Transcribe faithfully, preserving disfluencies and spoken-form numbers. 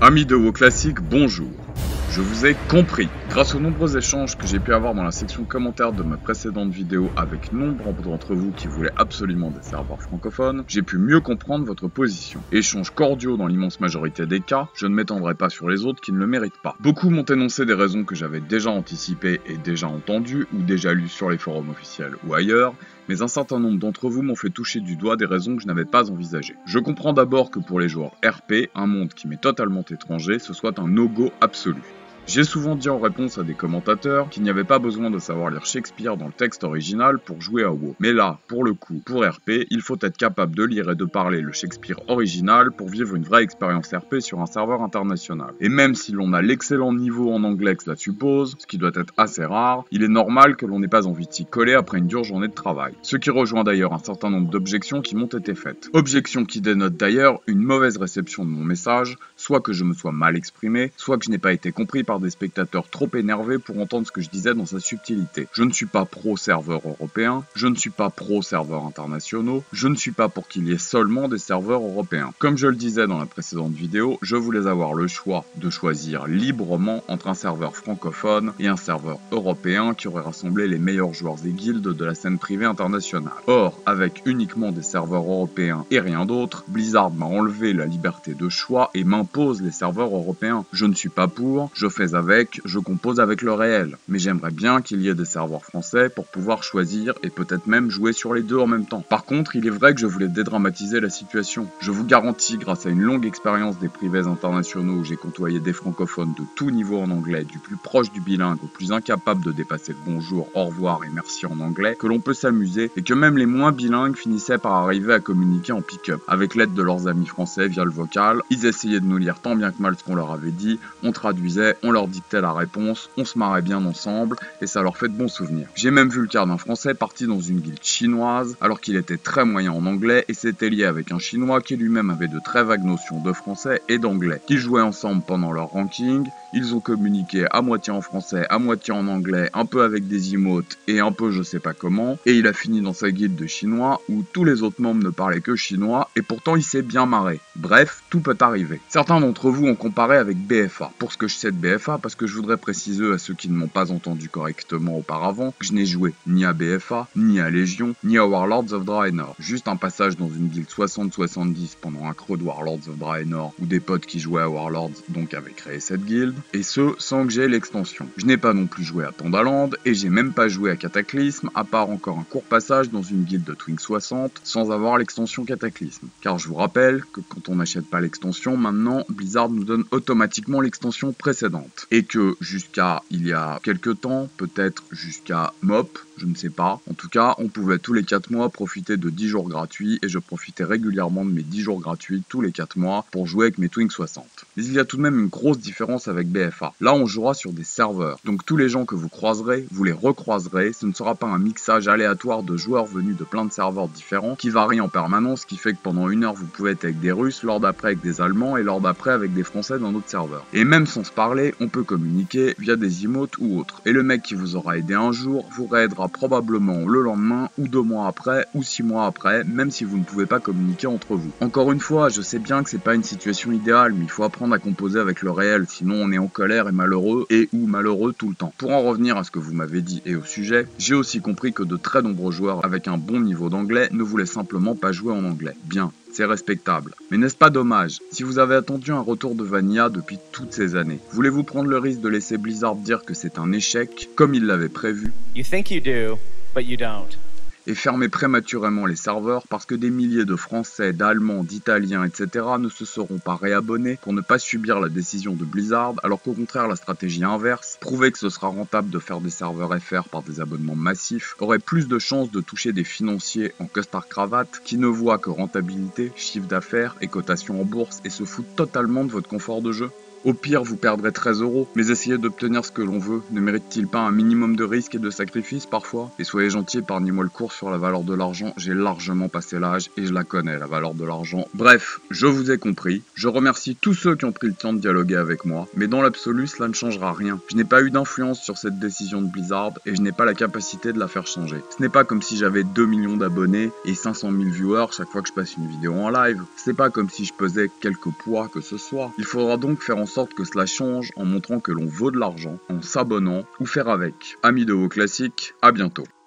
Amis de WoW Classique, bonjour. Je vous ai compris. Grâce aux nombreux échanges que j'ai pu avoir dans la section commentaires de ma précédente vidéo avec nombre d'entre vous qui voulaient absolument des serveurs francophones, j'ai pu mieux comprendre votre position. Échanges cordiaux dans l'immense majorité des cas, je ne m'étendrai pas sur les autres qui ne le méritent pas. Beaucoup m'ont énoncé des raisons que j'avais déjà anticipées et déjà entendues ou déjà lues sur les forums officiels ou ailleurs, mais un certain nombre d'entre vous m'ont fait toucher du doigt des raisons que je n'avais pas envisagées. Je comprends d'abord que pour les joueurs R P, un monde qui m'est totalement étranger, ce soit un no-go absolu. J'ai souvent dit en réponse à des commentateurs qu'il n'y avait pas besoin de savoir lire Shakespeare dans le texte original pour jouer à WoW. Mais là, pour le coup, pour R P, il faut être capable de lire et de parler le Shakespeare original pour vivre une vraie expérience R P sur un serveur international. Et même si l'on a l'excellent niveau en anglais que cela suppose, ce qui doit être assez rare, il est normal que l'on n'ait pas envie de s'y coller après une dure journée de travail. Ce qui rejoint d'ailleurs un certain nombre d'objections qui m'ont été faites. Objections qui dénotent d'ailleurs une mauvaise réception de mon message, soit que je me sois mal exprimé, soit que je n'ai pas été compris par des spectateurs trop énervés pour entendre ce que je disais dans sa subtilité. Je ne suis pas pro-serveur européen, je ne suis pas pro-serveurs internationaux, je ne suis pas pour qu'il y ait seulement des serveurs européens. Comme je le disais dans la précédente vidéo, je voulais avoir le choix de choisir librement entre un serveur francophone et un serveur européen qui aurait rassemblé les meilleurs joueurs et guildes de la scène privée internationale. Or, avec uniquement des serveurs européens et rien d'autre, Blizzard m'a enlevé la liberté de choix et m'impose les serveurs européens. Je ne suis pas pour, je fais avec, je compose avec le réel. Mais j'aimerais bien qu'il y ait des serveurs français pour pouvoir choisir et peut-être même jouer sur les deux en même temps. Par contre, il est vrai que je voulais dédramatiser la situation. Je vous garantis, grâce à une longue expérience des privés internationaux où j'ai côtoyé des francophones de tout niveau en anglais, du plus proche du bilingue au plus incapable de dépasser le bonjour, au revoir et merci en anglais, que l'on peut s'amuser et que même les moins bilingues finissaient par arriver à communiquer en pick-up. Avec l'aide de leurs amis français via le vocal, ils essayaient de nous lire tant bien que mal ce qu'on leur avait dit, on traduisait, on leur dictait la réponse, on se marrait bien ensemble et ça leur fait de bons souvenirs. J'ai même vu le cas d'un français parti dans une guilde chinoise alors qu'il était très moyen en anglais et s'était lié avec un chinois qui lui-même avait de très vagues notions de français et d'anglais. Ils jouaient ensemble pendant leur ranking, ils ont communiqué à moitié en français, à moitié en anglais, un peu avec des emotes et un peu je sais pas comment, et il a fini dans sa guilde de chinois où tous les autres membres ne parlaient que chinois et pourtant il s'est bien marré. Bref, tout peut arriver. Certains d'entre vous ont comparé avec B F A. Pour ce que je sais de B F A, parce que je voudrais préciser à ceux qui ne m'ont pas entendu correctement auparavant que je n'ai joué ni à B F A, ni à Légion, ni à Warlords of Draenor. Juste un passage dans une guilde soixante soixante-dix pendant un creux de Warlords of Draenor où des potes qui jouaient à Warlords donc avaient créé cette guilde, et ce sans que j'aie l'extension. Je n'ai pas non plus joué à Thunderland et j'ai même pas joué à Cataclysme à part encore un court passage dans une guilde de Twink soixante sans avoir l'extension Cataclysme. Car je vous rappelle que quand on n'achète pas l'extension, maintenant Blizzard nous donne automatiquement l'extension précédente. Et que jusqu'à il y a quelques temps, peut-être jusqu'à M O P, je ne sais pas. En tout cas, on pouvait tous les quatre mois profiter de dix jours gratuits et je profitais régulièrement de mes dix jours gratuits tous les quatre mois pour jouer avec mes Twink soixante. Mais il y a tout de même une grosse différence avec B F A. Là, on jouera sur des serveurs. Donc tous les gens que vous croiserez, vous les recroiserez. Ce ne sera pas un mixage aléatoire de joueurs venus de plein de serveurs différents qui varient en permanence, ce qui fait que pendant une heure, vous pouvez être avec des Russes, l'heure d'après avec des Allemands et l'heure d'après avec des Français d'un autre serveur. Et même sans se parler, on peut communiquer via des emotes ou autres. Et le mec qui vous aura aidé un jour vous réaidera probablement le lendemain ou deux mois après ou six mois après, même si vous ne pouvez pas communiquer entre vous. Encore une fois, je sais bien que c'est pas une situation idéale, mais il faut apprendre à composer avec le réel, sinon on est en colère et malheureux et ou malheureux tout le temps. Pour en revenir à ce que vous m'avez dit et au sujet, j'ai aussi compris que de très nombreux joueurs avec un bon niveau d'anglais ne voulaient simplement pas jouer en anglais. Bien. C'est respectable. Mais n'est-ce pas dommage? Si vous avez attendu un retour de Vanilla depuis toutes ces années, voulez-vous prendre le risque de laisser Blizzard dire que c'est un échec, comme il l'avait prévu? You think you do, but you don't. Et fermer prématurément les serveurs parce que des milliers de Français, d'Allemands, d'Italiens, et cetera ne se seront pas réabonnés pour ne pas subir la décision de Blizzard, alors qu'au contraire la stratégie inverse, prouver que ce sera rentable de faire des serveurs F R par des abonnements massifs, aurait plus de chances de toucher des financiers en costard-cravate qui ne voient que rentabilité, chiffre d'affaires et cotation en bourse et se foutent totalement de votre confort de jeu. Au pire, vous perdrez treize euros, mais essayer d'obtenir ce que l'on veut ne mérite-t-il pas un minimum de risque et de sacrifice parfois? Et soyez gentil, épargnez-moi le cours sur la valeur de l'argent, j'ai largement passé l'âge et je la connais, la valeur de l'argent. Bref, je vous ai compris, je remercie tous ceux qui ont pris le temps de dialoguer avec moi, mais dans l'absolu, cela ne changera rien. Je n'ai pas eu d'influence sur cette décision de Blizzard et je n'ai pas la capacité de la faire changer. Ce n'est pas comme si j'avais deux millions d'abonnés et cinq cent mille viewers chaque fois que je passe une vidéo en live. C'est pas comme si je pesais quelque poids que ce soit. Il faudra donc faire en sorte que cela change en montrant que l'on vaut de l'argent, en s'abonnant ou faire avec. Amis de vos classiques, à bientôt.